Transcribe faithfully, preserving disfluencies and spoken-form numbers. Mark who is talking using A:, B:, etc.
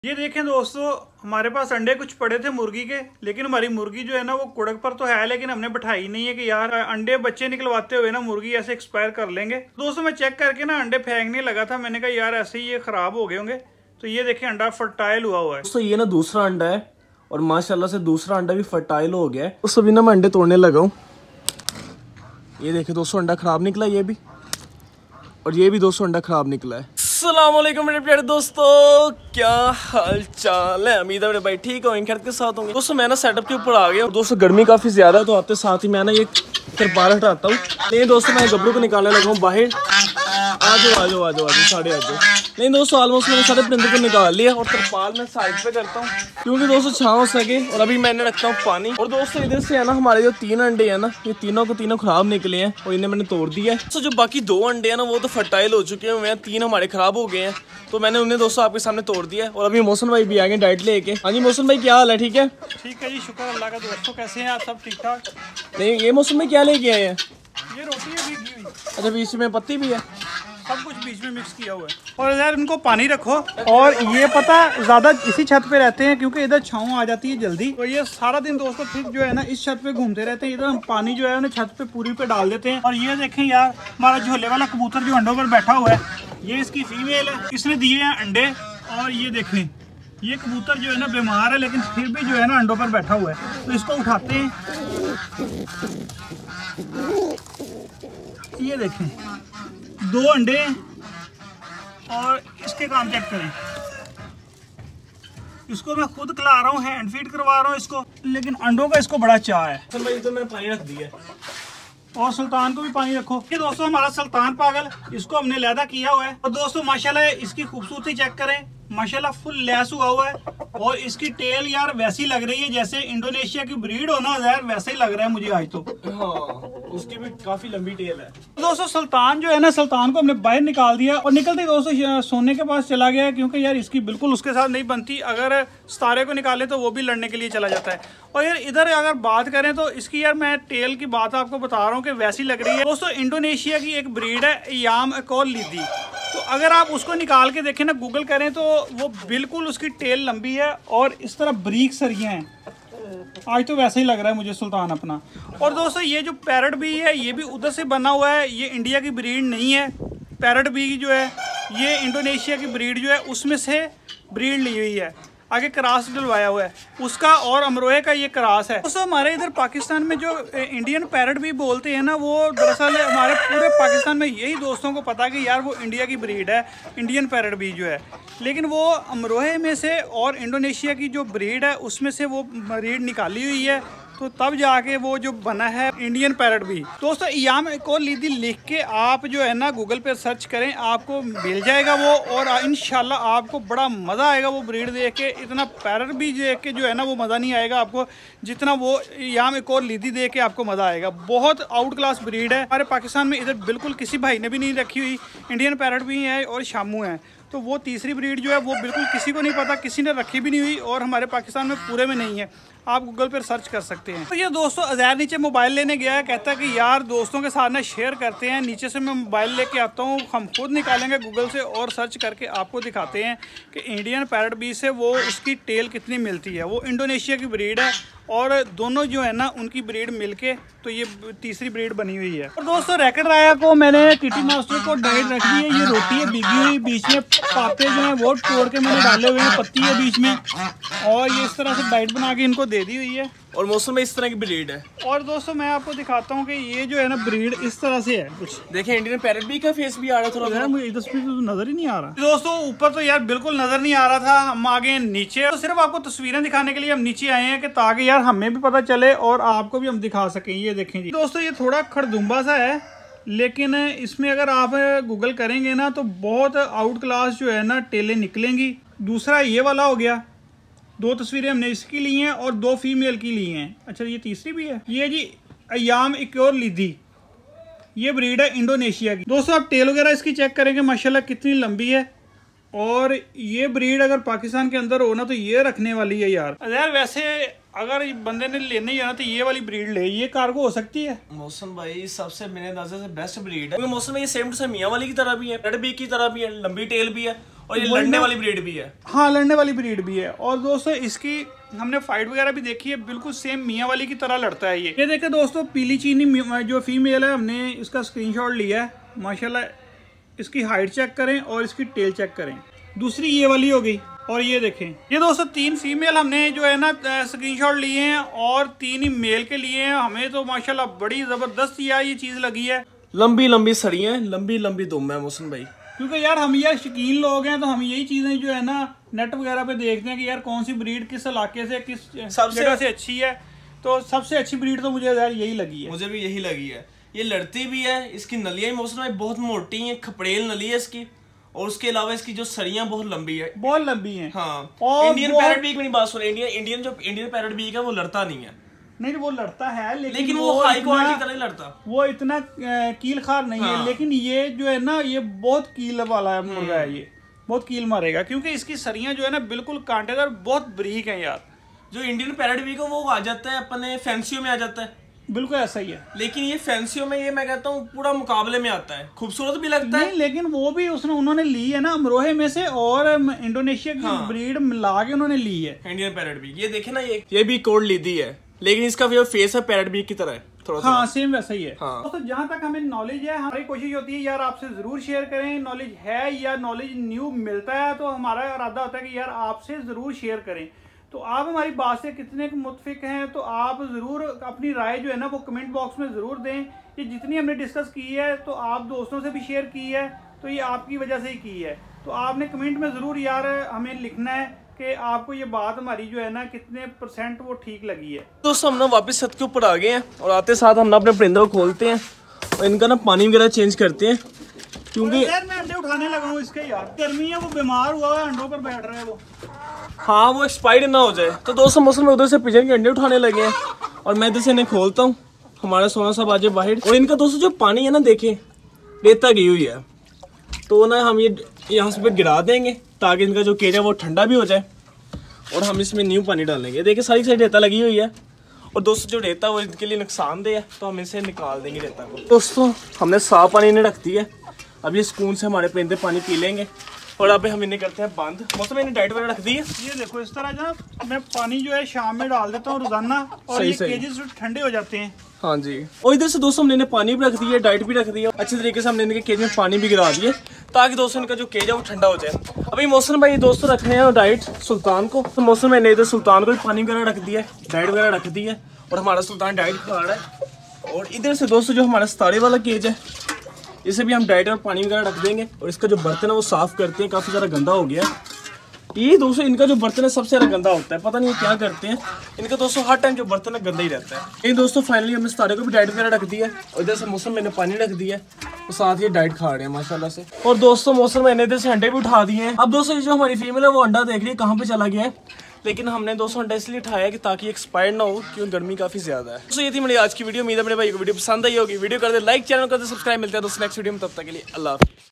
A: ये देखें दोस्तों, हमारे पास अंडे कुछ पड़े थे मुर्गी के, लेकिन हमारी मुर्गी जो है ना वो कुड़क पर तो है, लेकिन हमने बैठाई नहीं है कि यार अंडे बच्चे निकलवाते हुए ना मुर्गी ऐसे एक्सपायर कर लेंगे। दोस्तों मैं चेक करके ना अंडे फेंकने लगा था, मैंने कहा यार ऐसे ही ये खराब हो गए होंगे। तो ये देखें अंडा फर्टाइल हुआ हुआ है।
B: दोस्तों ये ना दूसरा अंडा है और माशाल्लाह से दूसरा अंडा भी फर्टाइल हो गया है। उस अभी ना मैं अंडे तोड़ने लगा हूँ। ये देखे दोस्तों अंडा खराब निकला ये भी, और ये भी दोस्तों अंडा खराब निकला है। अस्सलाम वालेकुम मेरे प्यारे दोस्तों, क्या हाल चाल है? उम्मीद है मेरे भाई ठीक हो, खैर के साथ होंगे। दोस्तों मैं ना सेटअप के ऊपर आ गया हूँ। दोस्तों गर्मी काफी ज्यादा है तो आते साथ ही मैं ना ये तिरपाल हटाता हूँ। नहीं दोस्तों मैं गबरू को निकालने लगा हूँ बाहर। आ जाओ आ जाओ आ जाओ आ जाओ साढ़े आ जाओ। नहीं दोस्तों ऑलमोस्ट मैंने सारे परिंदे को निकाल लिया और तिरपाल मैं साइड पे करता हूँ क्योंकि दोस्तों छाँव हो सके। और अभी मैंने रखता हूँ पानी। और दोस्तों इधर से है ना हमारे जो तीन अंडे हैं ना, ये तीनों को तीनों खराब निकले हैं और इन्हें मैंने तोड़ दिया है। तो जो बाकी दो अंडे हैं ना वो तो फर्टाइल हो चुके हैं, तीन हमारे खराब हो गए हैं तो मैंने उन्हें दोस्तों आपके सामने तोड़ दिया है। और अभी मौसम भाई भी आ गए डाइट लेके। हाँ जी मौसम भाई क्या हाल है? ठीक है
A: ठीक है जी, शुक्र अल्लाह का। दोस्तों कैसे हैं आप? सब ठीक ठाक?
B: नहीं ये मौसम में क्या लेके आए हैं?
A: ये रोटी है भीगी हुई।
B: अच्छा बीच में पत्ती भी है,
A: सब कुछ बीच में मिक्स किया हुआ है। और यार इनको पानी रखो। और ये पता ज़्यादा इसी छत पे रहते हैं क्योंकि इधर छाँव आ जाती है जल्दी। तो ये सारा दिन दोस्तों फिर जो है ना इस छत पे घूमते रहते हैं। इधर हम पानी जो है उन्हें छत पे पूरी पे डाल देते हैं। और ये देखें यार हमारा झोले वाला कबूतर जो अंडों पर बैठा हुआ है, ये इसकी फीमेल है। इसने दिए हैं अंडे। और ये देखें ये कबूतर जो है ना बीमार है लेकिन फिर भी जो है ना अंडों पर बैठा हुआ है। तो इसको उठाते हैं। ये देखें दो अंडे और इसके काम चेक करें। इसको मैं खुद खिला रहा हूँ, हैंड फीड करवा रहा हूँ इसको, लेकिन अंडों का इसको बड़ा चाह है।
B: तो मैंने पानी रख दिया
A: और सुल्तान को भी पानी रखो। ये दोस्तों हमारा सुल्तान पागल, इसको हमने लैदा किया हुआ है। और दोस्तों माशाल्लाह इसकी खूबसूरती चेक करें, माशाल्लाह फुल लैस हुआ हुआ है। और इसकी टेल यार वैसी लग रही है जैसे इंडोनेशिया की ब्रीड हो ना यार, वैसे ही लग रहा है मुझे आज तो।
B: हाँ उसकी भी काफी लंबी टेल है।
A: दोस्तों सुल्तान जो है ना, सुल्तान को हमने बाहर निकाल दिया और निकलते दोस्तों सोने के पास चला गया क्योंकि यार इसकी बिल्कुल उसके साथ नहीं बनती। अगर सितारे को निकाले तो वो भी लड़ने के लिए चला जाता है। और यार इधर अगर बात करें तो इसकी यार मैं टेल की बात आपको बता रहा हूँ कि वैसी लग रही है। दोस्तों इंडोनेशिया की एक ब्रीड है अयाम अकोलिदी। तो अगर आप उसको निकाल के देखें ना, गूगल करें तो वो बिल्कुल उसकी टेल लंबी है और इस तरह बरीक सरियाँ हैं। आज तो वैसे ही लग रहा है मुझे सुल्तान अपना। और दोस्तों ये जो पैरट बी है ये भी उधर से बना हुआ है, ये इंडिया की ब्रीड नहीं है। पैरट बी जो है ये इंडोनेशिया की ब्रीड जो है उसमें से ब्रीड ली हुई है, आगे क्रास डलवाया हुआ है उसका। और अमरोहे का ये क्रास है। दोस्तों हमारे इधर पाकिस्तान में जो इंडियन पैरट भी बोलते हैं ना, वो दरअसल हमारे पूरे पाकिस्तान में यही दोस्तों को पता है कि यार वो इंडिया की ब्रीड है, इंडियन पैरट भी जो है। लेकिन वो अमरोहे में से और इंडोनेशिया की जो ब्रीड है उसमें से वो ब्रीड निकाली हुई है, तो तब जाके वो जो बना है इंडियन पैरट भी। दोस्तों अयाम अकोलिदी लिख के आप जो है ना गूगल पे सर्च करें, आपको मिल जाएगा वो। और इंशाल्लाह आपको बड़ा मज़ा आएगा वो ब्रीड देख के। इतना पैरट भी देख के जो है ना वो मज़ा नहीं आएगा आपको जितना वो अयाम अकोलिदी देख के आपको मज़ा आएगा। बहुत आउट क्लास ब्रीड है। हमारे पाकिस्तान में इधर बिल्कुल किसी भाई ने भी नहीं रखी हुई। इंडियन पैरट भी है और शामू है, तो वो तीसरी ब्रीड जो है वो बिल्कुल किसी को नहीं पता, किसी ने रखी भी नहीं हुई और हमारे पाकिस्तान में पूरे में नहीं है। आप गूगल पर सर्च कर सकते हैं। तो ये दोस्तों अज़ैर नीचे मोबाइल लेने गया है, कहता है कि यार दोस्तों के साथ ना शेयर करते हैं। नीचे से मैं मोबाइल लेके आता हूँ, हम खुद निकालेंगे गूगल से और सर्च करके आपको दिखाते हैं कि इंडियन पैरट बी से वो उसकी टेल कितनी मिलती है। वो इंडोनेशिया की ब्रीड है और दोनों जो है ना उनकी ब्रीड मिलके तो ये तीसरी ब्रीड बनी हुई है। और दोस्तों रैकेट राया को मैंने टीटी मास्टर को डाइट रख दी है। ये रोटी है भीगी हुई, बीच में पाते जो है वो तोड़ के मैंने डाले हुए हैं, पत्ती है बीच में, और ये इस तरह से डाइट बना के इनको दे दी हुई है।
B: और मौसम में इस तरह की ब्रीड है।
A: और दोस्तों मैं आपको दिखाता हूँ कि ये जो है ना ब्रीड इस तरह से है कुछ।
B: देखिए इंडियन पैरट बी का फेस भी आ रहा है थोड़ा,
A: मुझे इधर से तो नजर ही नहीं आ रहा। दोस्तों ऊपर तो यार बिल्कुल नजर नहीं आ रहा था, हम आ गए नीचे। तो सिर्फ आपको तस्वीरें दिखाने के लिए हम नीचे आए हैं कि ताकि यार हमें भी पता चले और आपको भी हम दिखा सकें। ये देखें जी दोस्तों, ये थोड़ा खड़दुम्बा सा है, लेकिन इसमें अगर आप गूगल करेंगे ना तो बहुत आउट क्लास जो है ना टेलें निकलेंगी। दूसरा ये वाला हो गया, दो तस्वीरें हमने इसकी ली हैं और दो फीमेल की ली हैं। अच्छा ये तीसरी भी है। ये जी अयाम अकोलिदी, ये ब्रीड है इंडोनेशिया की। दोस्तों आप टेल वगैरह इसकी चेक करेंगे माशाल्लाह कितनी लंबी है। और ये ब्रीड अगर पाकिस्तान के अंदर हो ना तो ये रखने वाली है यार। यार वैसे अगर बंदे ने लेने ही है ना तो ये वाली ब्रीड ले, ये कार्गो हो सकती है।
B: मौसम भाई सबसे मेरे अंदाजे से बेस्ट ब्रीड है। मौसम में ये सेम टू सेम मियां वाली की तरह भी है, रेड बी की तरह भी है, लंबी टेल भी है और ये लड़ने वाली ब्रीड भी है।
A: हाँ, लड़ने वाली ब्रीड भी है। और दोस्तों इसकी हमने फाइट वगैरह भी देखी है, बिल्कुल सेम मियाँ वाली की तरह लड़ता है ये। ये देखे दोस्तों, पीली चीनी जो फीमेल है, हमने इसका स्क्रीनशॉट लिया है। माशाल्लाह इसकी हाइट चेक करें और इसकी टेल चेक करें। दूसरी ये वाली हो गई, और ये देखें, ये दोस्तों तीन फीमेल हमने जो है ना स्क्रीनशॉट लिए हैं और तीन ही मेल के लिए हैं। हमें तो माशाल्लाह बड़ी जबरदस्त यार ये चीज लगी है।
B: लंबी लंबी सड़ियाँ, लंबी लंबी दुम है मोहसिन भाई।
A: क्योंकि यार हम यार शौकीन लोग हैं, तो हम यही चीजें जो है ना नेट वगैरह पे देखते हैं कि यार कौन सी ब्रीड किस इलाके से, किस जगह से अच्छी है। तो सबसे अच्छी ब्रीड तो मुझे यार यही लगी है।
B: मुझे भी यही लगी है। ये लड़ती भी है, इसकी नलियाँ मोहसिन भाई बहुत मोटी हैं, खपड़ेल नली है इसकी, और उसके अलावा इसकी जो सरियां बहुत लंबी है,
A: बहुत लंबी हैं।
B: हाँ।
A: और
B: इंडियन पैरट बीक मेरी बात सुन, इंडियन इंडियन जो इंडियन पैरट बीक है वो लड़ता नहीं है।
A: नहीं, वो लड़ता है, लेकिन,
B: लेकिन वो, वो हाई क्वालिटी तरह लड़ता,
A: वो इतना कील खार नहीं हाँ। है। लेकिन ये जो है ना, ये बहुत कील वाला है मुर्गा है, ये बहुत कील मारेगा, क्योंकि इसकी सरियां जो है ना बिल्कुल कांटेदार, बहुत बरीक है यार।
B: जो इंडियन पैरट बीक है वो आ जाता है अपने फैंसियों में आ जाता है,
A: बिल्कुल ऐसा ही है।
B: लेकिन ये फैंसियों में, ये मैं कहता हूँ पूरा मुकाबले में आता है, खूबसूरत भी लगता है।
A: लेकिन वो भी उसने उन्होंने ली है ना अमरोहे में से, और इंडोनेशिया की हाँ। ब्रीड मिला के उन्होंने ली है इंडियन
B: पैरट बीक। ये देखे ना, ये ये भी कोड ली दी है, लेकिन इसका जो फेस है पैरट बीक की तरह है थोड़ा सा।
A: हाँ, सेम वैसा ही है।
B: हाँ।
A: तो जहाँ तक हमें नॉलेज है, हमारी कोशिश होती है यार आपसे जरूर शेयर करें। नॉलेज है या नॉलेज न्यू मिलता है तो हमारा इरादा होता है कि यार आपसे जरूर शेयर करें। तो आप हमारी बात से कितने मुतफिक हैं, तो आप ज़रूर अपनी राय जो है ना वो कमेंट बॉक्स में ज़रूर दें। ये जितनी हमने डिस्कस की है, तो आप दोस्तों से भी शेयर की है, तो ये आपकी वजह से ही की है। तो आपने कमेंट में ज़रूर यार हमें लिखना है कि आपको ये बात हमारी जो है ना कितने परसेंट वो ठीक लगी है।
B: दोस्तों हम ना वापस छत के ऊपर आ गए हैं, और आते साथ हम ना अपने परिंदे को खोलते हैं और इनका ना पानी वगैरह चेंज करते हैं, क्योंकि
A: यार मैं अंडे उठाने लगा हूँ इसके। यार गर्मी है, वो बीमार हुआ है, अंडों पर बैठ रहा है वो।
B: हाँ, वो एक्सपायर्ड ना हो जाए। तो दोस्तों मौसम में उधर से पिजन के अंडे उठाने लगे हैं, और मैं इधर से इन्हें खोलता हूँ। हमारा सोना साहब आज बाहर, और इनका दोस्तों जो पानी है ना, देखें रेता गई हुई है, तो ना हम ये यहाँ से पे गिरा देंगे ताकि इनका जो केज है वो ठंडा भी हो जाए, और हम इसमें न्यू पानी डालेंगे। देखिए सारी साइड रेता लगी हुई है, और दोस्तों जो रेता वो इनके लिए नुकसानदेह है, तो हम इसे निकाल देंगे रेता को। दोस्तों हमने साफ पानी इन्हें रख दिया है, अब ये सुकून से हमारे परिंदे पानी पी लेंगे। और अब हम इन्हें करते हैं बंद। मौसम मैंने डाइट वगैरह रख दी है।
A: ये देखो इस तरह जनाब मैं पानी जो है शाम में डाल देता हूँ रोजाना, और ये केजेस ठंडे हो जाते हैं।
B: हाँ जी। और इधर से दोस्तों हमने पानी भी रख दिया, डाइट भी रख दिया, अच्छे तरीके से हमने इनके केज में पानी भी गिरा दिया, ताकि दोस्तों इनका जो केज है वो ठंडा हो जाए। अभी मौसम भाई दोस्तों रख रहे हैं डाइट सुल्तान को, तो मौसम मैंने इधर सुल्तान को भी पानी वगैरह रख दिया है, डाइट वगैरह रख दी है, और हमारा सुल्तान डाइट खा रहा है। और इधर से दोस्तों जो हमारा सितारे वाला केज है, इसे भी हम डाइट और पानी वगैरह रख देंगे, और इसका जो बर्तन है वो साफ करते हैं, काफ़ी ज़्यादा गंदा हो गया है। ये दोस्तों इनका जो बर्तन है सबसे ज़्यादा गंदा होता है, पता नहीं क्या करते हैं इनका दोस्तों, हर टाइम जो बर्तन है गंदा ही रहता है। ये दोस्तों फाइनली हमने सितारे को भी डाइट वगैरह रख दिया है, और इधर से मौसम मैंने पानी रख दिया है, तो साथ ही डाइट खा रहे हैं माशाल्लाह से। और दोस्तों मौसम मैंने इधर से अंडे भी उठा दिए हैं। अब दोस्तों जो हमारी फीमेल है वो अंडा देख रही है कहाँ पे चला गया है, लेकिन हमने दोस्तों अंडा इसलिए उठाया कि ताकि एक्सपायर ना हो, क्योंकि गर्मी काफ़ी ज़्यादा है। दोस्तों ये थी मेरी आज की वीडियो, उम्मीद है मेरे भाई को वीडियो पसंद आई होगी। वीडियो कर दे लाइक, चैनल कर दे सब्सक्राइब। मिलते हैं दोस्तों नेक्स्ट वीडियो में, तब तक के लिए अल्लाह हाफ़िज़।